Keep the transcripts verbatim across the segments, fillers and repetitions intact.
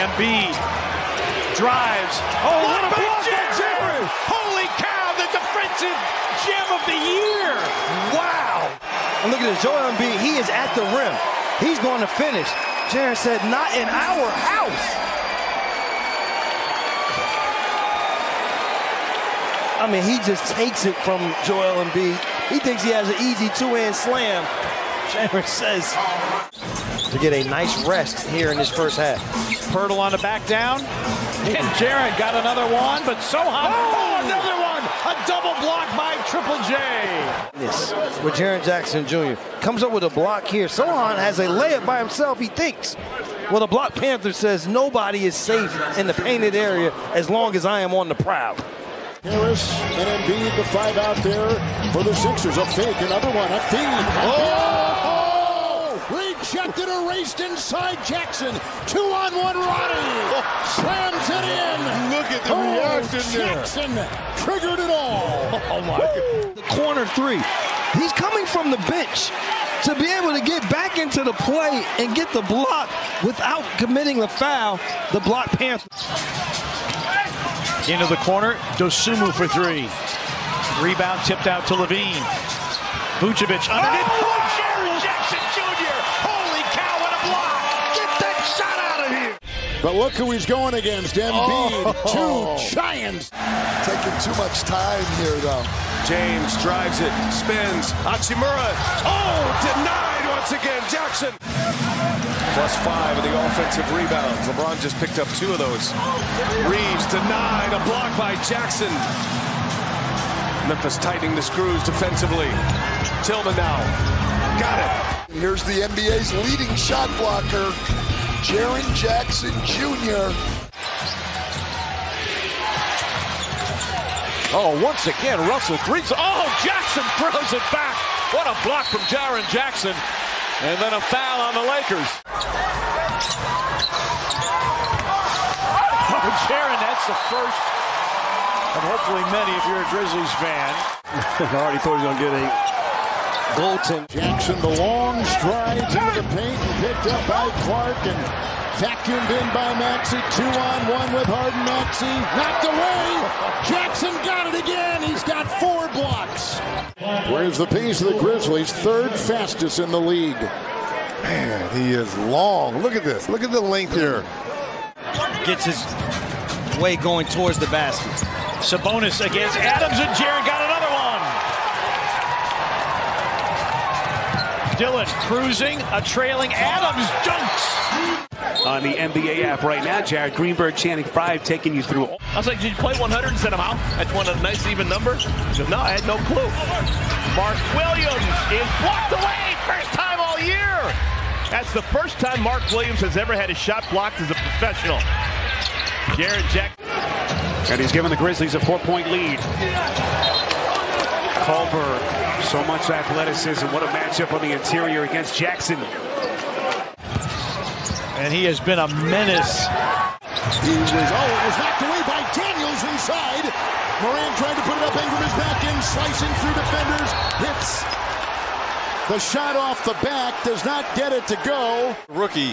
Embiid drives. Oh, what a block by Jaren! Holy cow, the defensive gem of the year! Wow! And look at this, Joel Embiid, he is at the rim. He's going to finish. Jaren said, not in our house. I mean, he just takes it from Joel Embiid. He thinks he has an easy two-hand slam. Jaren says to get a nice rest here in this first half. Pirtle on the back down. And Jaren got another one, but Sohan, oh, another one! A double block by Triple J. This with Jaren Jackson Junior comes up with a block here. Sohan has a layup by himself, he thinks. Well, the block Panther says nobody is safe in the painted area as long as I am on the prowl. Harris and Embiid, the five out there for the Sixers. A fake, another one, a feed. Oh! Rejected, erased inside Jackson. Two on one, Ronnie. Slams it in. Look at the oh, reaction there. Jackson triggered it all. Oh, my God. The corner three. He's coming from the bench to be able to get back into the play and get the block without committing the foul. The block Panther. Into the corner, Dosumu for three. Rebound tipped out to Levine. Vucevic underneath. Oh, Jaren Jackson Junior Holy cow, what a block! Get that shot out of here! But look who he's going against. Embiid, Oh. two giants. Taking too much time here, though. James drives it, spins. Hachimura. Oh, denied once again. Jackson. Plus five of the offensive rebounds. LeBron just picked up two of those. Reeves denied. A block by Jackson. Memphis tightening the screws defensively. Tillman now. Got it. Here's the N B A's leading shot blocker, Jaren Jackson Junior Oh, once again, Russell threes. Oh, Jackson throws it back. What a block from Jaren Jackson. And then a foul on the Lakers. Oh, Jaren, that's the first of hopefully many if you're a Grizzlies fan. I already thought he was going to get a goaltend. Jackson, the long strides into the paint and picked up by Clark and vacuumed in by Maxey. Two on one with Harden. Maxey knocked away. Jackson got it again. He's got four blocks. Where's the pace of the Grizzlies? Third fastest in the league. Man, he is long. Look at this. Look at the length here. Gets his way going towards the basket. Sabonis against Adams, and Jaren got another one. Dillon cruising, a trailing Adams dunks. On the N B A app right now, Jared Greenberg chanting five, taking you through. I was like, did you play one hundred and send him out? That's one a nice even number. He goes, no, I had no clue. Mark Williams is blocked away. First time all year. That's the first time Mark Williams has ever had a shot blocked as a professional. Jaren Jackson. And he's given the Grizzlies a four-point lead. Culver, so much athleticism. What a matchup on the interior against Jackson. And he has been a menace. He was, oh, it was knocked away by Daniels inside. Moran trying to put it up. Ingram is back in, slicing through defenders. Hits the shot off the back, does not get it to go. Rookie.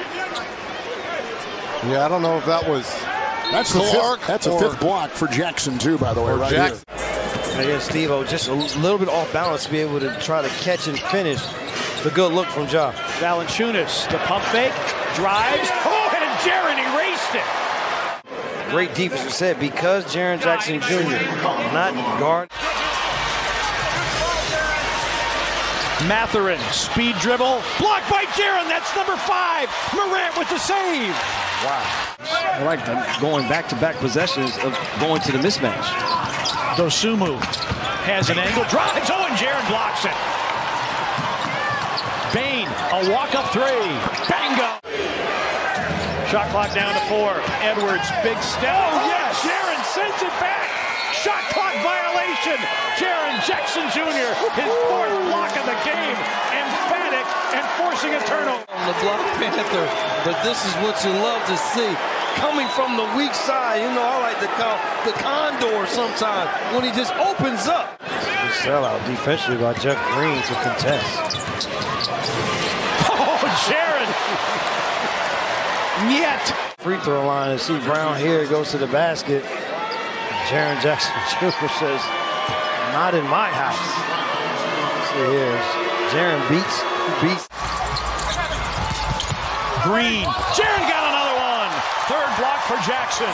Yeah, I don't know if that was That's the Clark. fifth, that's a or, fifth block for Jackson, too, by the way, right Jackson. here. Yeah, Steve-O, just a little bit off balance to be able to try to catch and finish. The good look from Ja. Valanciunas, the pump fake, drives. Oh, and Jaren erased it. Great defense, as I said, because Jaren Jackson Junior not guard. Mathurin, speed dribble, blocked by Jaren. That's number five. Morant with the save. Wow. I like them going back-to-back possessions of going to the mismatch. Dosumu has an angle, drives. Oh, and Jaren blocks it. Bain, a walk-up three. Bango. Shot clock down to four. Edwards, big step. Oh, yes. Jaren sends it back. Shot clock violation. Jaren Jackson Junior, his fourth block of the game. Emphatic and forcing a turnover. On the block Panther, but this is what you love to see. Coming from the weak side, you know, I like to call the condor sometimes when he just opens up. Good sellout defensively by Jeff Green to contest. Oh, Jaren. Yet. free throw line and see Brown here goes to the basket. Jaren Jackson Junior says, not in my house. Let's see here. Jaren beats, beats. Green. Jaren got another one. Third block for Jackson.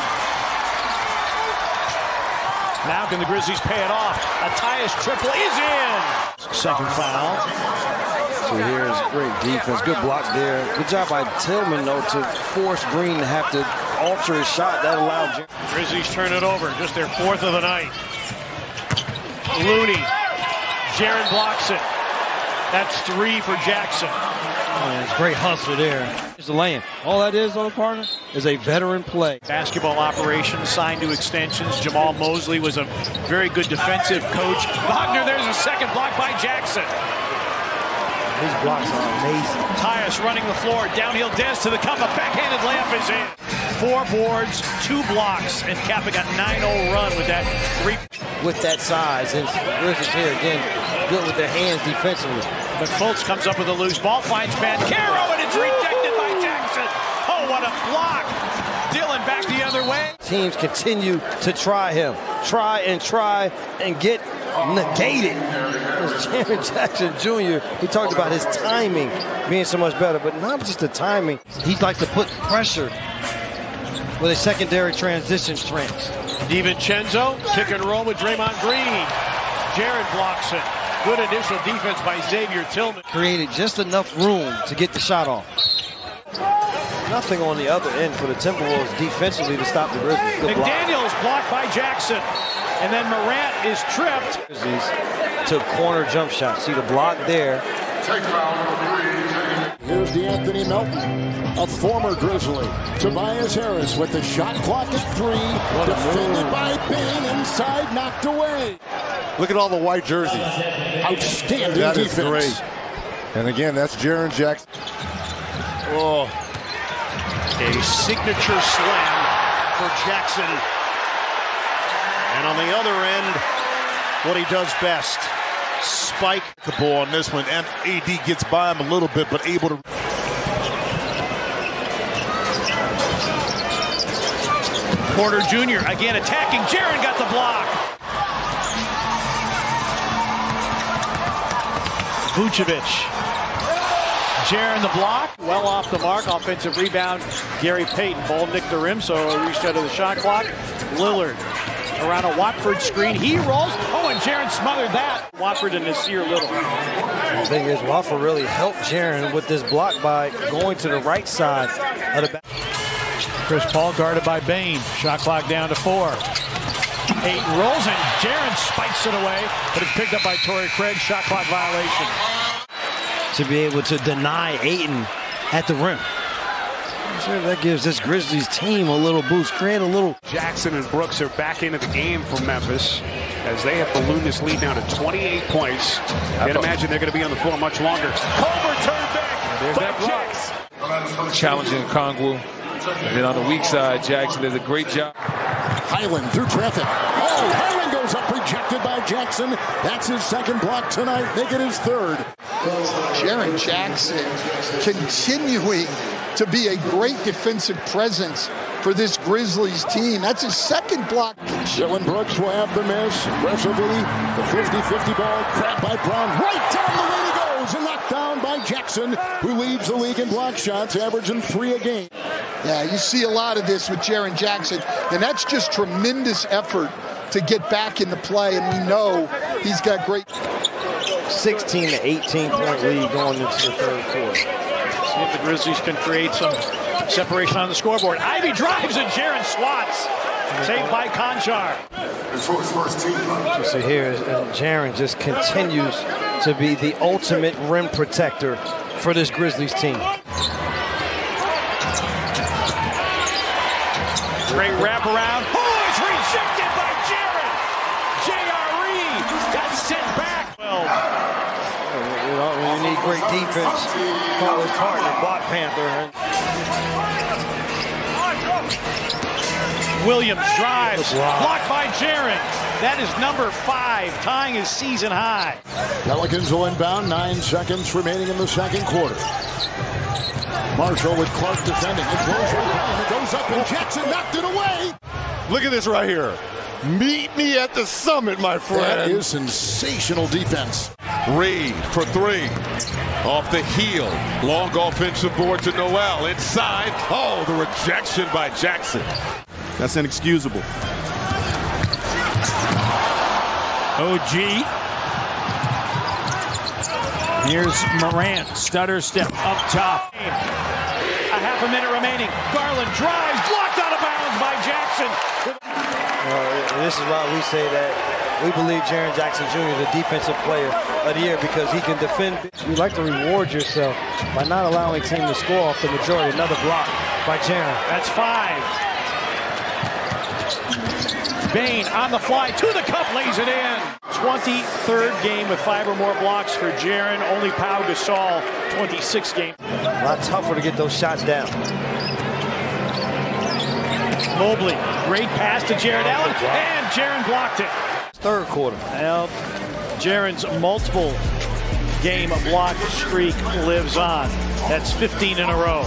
Now can the Grizzlies pay it off? A Tyus triple is in. Second foul. So here's great defense. Good block there. Good job by Tillman, though, to force Green to have to alter his shot. That allowed Jaren. Grizzlies turn it over. Just their fourth of the night. Looney. Jaren blocks it. That's three for Jackson. Oh, it's great hustle there. Here's the lay-in. All that is, on the partner, is a veteran play. Basketball operations signed to extensions. Jamal Mosley was a very good defensive coach. Wagner, there's a second block by Jackson. His blocks are amazing. Tyus running the floor. Downhill Dez to the cup. A backhanded layup is in. Four boards, two blocks, and Kappa got nine oh run with that three. With that size, and Grizzlies here again, good with their hands defensively. But Fultz comes up with a loose ball, finds Banchero, and it's rejected by Jackson. Oh, what a block. Dillon back the other way. Teams continue to try him. Try and try and get negated. It's Jaren Jackson Junior He talked about his timing being so much better, but not just the timing. He likes to put pressure with a secondary transition strength. DiVincenzo, pick and roll with Draymond Green. Jaren blocks it. Good initial defense by Xavier Tillman. Created just enough room to get the shot off. Nothing on the other end for the Timberwolves defensively to stop the Grizzlies. Good McDaniels block. blocked by Jackson. And then Morant is tripped. Grizzlies took corner jump shot. See the block there. Here's the Anthony Melton, a former Grizzly. Tobias Harris with the shot clock at three. What defended by Bain inside, knocked away. Look at all the white jerseys. Outstanding that defense. That is great. And again, that's Jaren Jackson. Oh, a signature slam for Jackson. And on the other end, what he does best. Spike the ball on this one, and A D gets by him a little bit, but able to. Porter Junior again attacking. Jaren got the block. Vucevic. Jaren the block. Well off the mark. Offensive rebound. Gary Payton. Ball nicked the rim, so reached out of the shot clock. Lillard around a Watford screen. He rolls. Oh, and Jaren smothered that. Watford and Nasir Little. The thing is, Watford really helped Jaren with this block by going to the right side of the back. Chris Paul guarded by Bain. Shot clock down to four. Eight rolls, and Jaren spikes it away, but it's picked up by Torrey Craig. Shot clock violation. To be able to deny Ayton at the rim. Sure, that gives this Grizzlies team a little boost, create a little. Jackson and Brooks are back into the game for Memphis as they have ballooned this lead down to twenty-eight points. Can't imagine they're going to be on the floor much longer. Culver turned back. There's that block. Challenging Kongwu. And then on the weak side, Jackson did a great job. Highland through traffic. Oh, Highland goes up, rejected by Jackson. That's his second block tonight. Make it his third. Jaren Jackson continuing to be a great defensive presence for this Grizzlies team. That's his second block. Dillon Brooks will have the miss. Aggressively, the fifty fifty ball grabbed by Brown. Right down the lane he goes and knocked down by Jackson, who leads the league in block shots, averaging three a game. Yeah, you see a lot of this with Jaren Jackson, and that's just tremendous effort to get back into play, and we know he's got great. sixteen to eighteen point lead going into the third quarter. See if the Grizzlies can create some separation on the scoreboard. Ivy drives and Jaren swats. Saved by Conchar. So here, Jaren just continues to be the ultimate rim protector for this Grizzlies team. Great wraparound. Oh, it's rejected by Jaren. J R E got sent back. Well, you know, when you need great defense, call his partner, Black Panther. Williams drives, blocked by Jaren. That is number five, tying his season high. Pelicans will inbound, nine seconds remaining in the second quarter. Marshall with Clark defending. It goes right by him. It goes up, and Jackson knocked it away. Look at this right here. Meet me at the summit, my friend. That is sensational defense. Reed for three. Off the heel. Long offensive board to Noel. Inside. Oh, the rejection by Jackson. That's inexcusable. O G. Here's Morant. Stutter step up top. A half a minute remaining. Garland drives. Blocked out of bounds by Jackson. Uh, this is why we say that we believe Jaren Jackson Junior the defensive player of the year, because he can defend. You like to reward yourself by not allowing a team to score off the majority. Another block by Jaren. That's five. Bain on the fly to the cup, lays it in. twenty-third game with five or more blocks for Jaren. Only Pau Gasol, twenty-six game. A lot tougher to get those shots down. Mobley, great pass to Jared Allen, and Jaren blocked it. Third quarter. Well, Jaren's multiple game block streak lives on. That's fifteen in a row.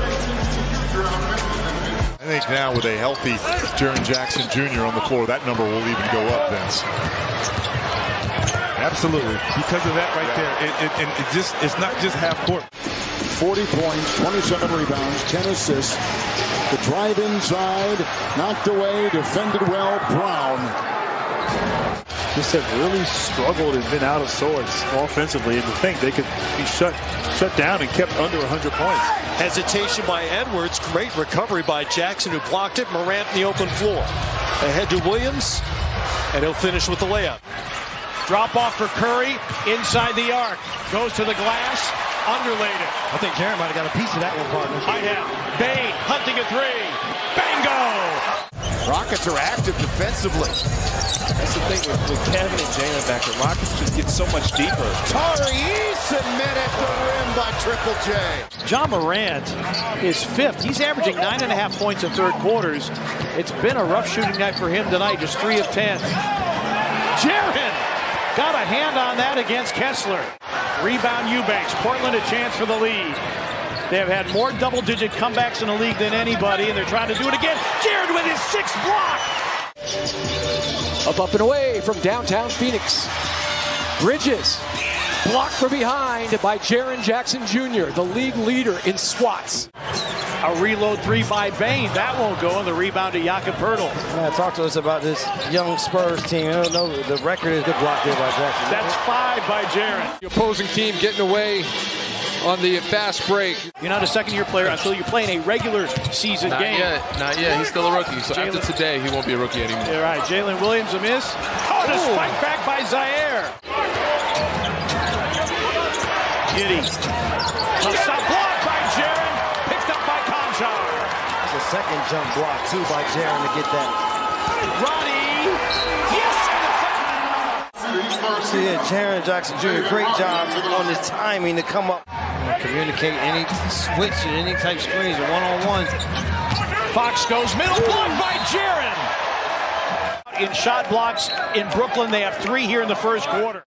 I think now with a healthy Jaren Jackson Junior on the floor, that number will even go up, Vince. Absolutely. Because of that right there, it, it, it, it just it's not just half court. forty points, twenty-seven rebounds, ten assists. The drive inside, knocked away, defended well, Brown. Just have really struggled and been out of sorts offensively, and to think they could be shut shut down and kept under one hundred points. Hesitation by Edwards. Great recovery by Jackson, who blocked it. Morant in the open floor. Ahead to Williams, and he'll finish with the layup. Drop off for Curry inside the arc. Goes to the glass. Underlaid it. I think Jaren might have got a piece of that one, partner. Might have. Bain hunting a three. Bingo! Rockets are active defensively. That's the thing with, with Kevin and Jalen back. The Rockets just get so much deeper. Tari met at the rim by Triple J. John Morant is fifth. He's averaging nine and a half points in third quarters. It's been a rough shooting night for him tonight. Just three of ten. Jaren got a hand on that against Kessler. Rebound Eubanks. Portland a chance for the lead. They have had more double-digit comebacks in the league than anybody, and they're trying to do it again. Jaren with his sixth block. Up, up, and away from downtown Phoenix. Bridges. Blocked from behind by Jaren Jackson Junior, the league leader in swats. A reload three by Bain. That won't go, and the rebound to Jakob Poeltl. Yeah, talk to us about this young Spurs team. I don't know, the record is good block there by Jackson. That's five by Jaren. The opposing team getting away on the fast break. You're not a second-year player until you play in a regular season Not game. yet. Not yet. He's still a rookie. So Jalen, after today, he won't be a rookie anymore. All right, Jalen Williams a miss. Oh, and a spike back by Zaire. Giddy. A stop block by Jaren. Picked up by Conchar. It's a second jump block, too, by Jaren to get that. Ronnie. Yes! See, yeah, Jaren Jackson Junior, great job on his timing to come up and communicate any switch and any type screens or one-on-one. Fox goes middle, blocked by Jaren. In shot blocks in Brooklyn, they have three here in the first quarter.